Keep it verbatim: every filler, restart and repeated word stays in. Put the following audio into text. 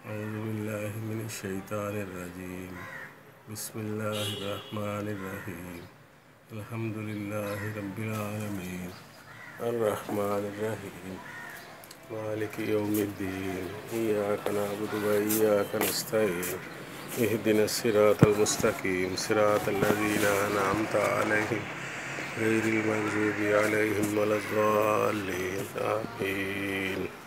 औज़ुबिल्लाहि मिनश्शैतानिर्रजीम। बिस्मिल्लाहिर्रहमानिर्रहीम। अल्हम्दुलिल्लाहि रब्बिल आलमीन अर्रहमानिर्रहीम मालिकि यौमिद्दीन इय्याका नअबुदु व इय्याका नस्तईन इहदिनस सिरातल मुस्तकीम सिरातल लज़ीना अनअमता अलैहिम गैरिल मग़ज़ूबि अलैहिम वलद्दाल्लीन आमीन।